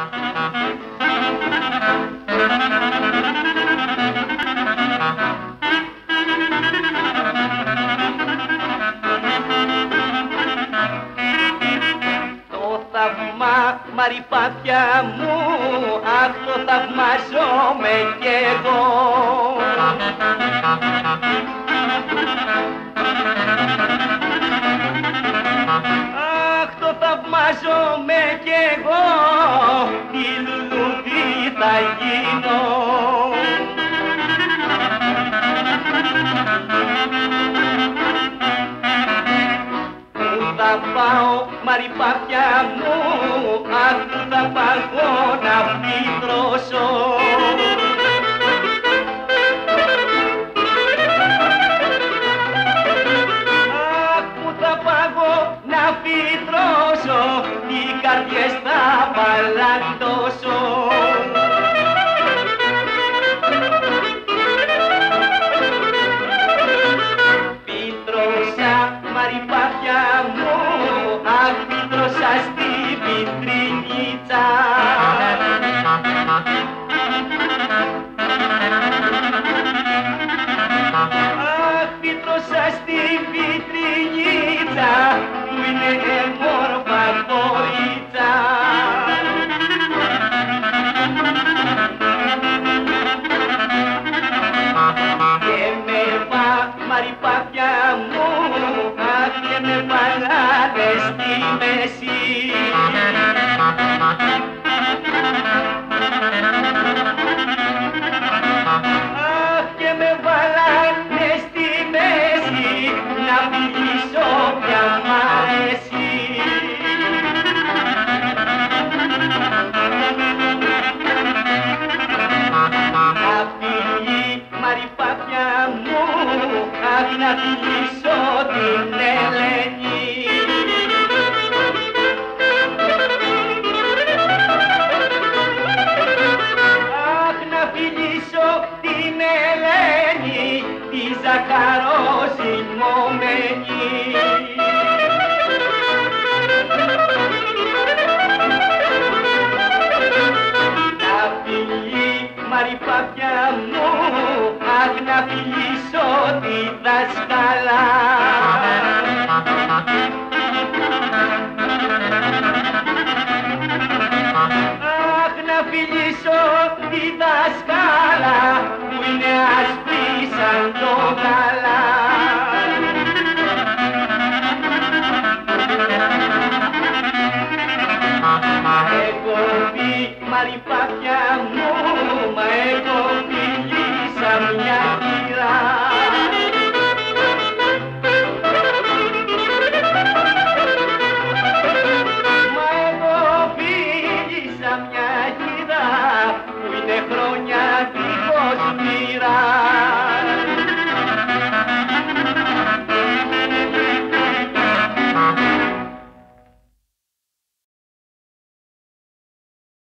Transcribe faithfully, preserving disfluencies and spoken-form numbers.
Μαριπάτια μου, αχ το θαυμάζομαι κι εγώ. Αχ το θαυμάζομαι κι εγώ, τι λουλούδι θα γίνω. Πού θα πάω μαριπάτια μου, αχ που θα πάω να φυτρώσω. Αχ που θα πάω να φυτρώσω, τι καρδιές θα παλαντώσω. Φυτρώσα μαριπάτια μου, αχ φυτρώσα στη βιτρινίτσα. Αχ φυτρώσα στη βιτρινίτσα, που είναι μόρφα κορίτσα. Και με πά μαριπάτια μου, αχ και με βάλανε στη μέση. Αχ και με βάλανε στη μέση, να φιλήσω πια μ' αρέσει. Να φύγει μαριπάτια μου, αχ να φιλήσω την Ελένη. Αχ να φιλήσω την Ελένη, τη ζαχαρόζυμωμένη. Να φύγει μαριπάτια μου, αχ να φιλήσω τη δασκάλα. Αχ να φιλήσω τη δασκάλα, που είναι άσπρη σαν το γάλα. Εγώ πει μαριπάτια μου,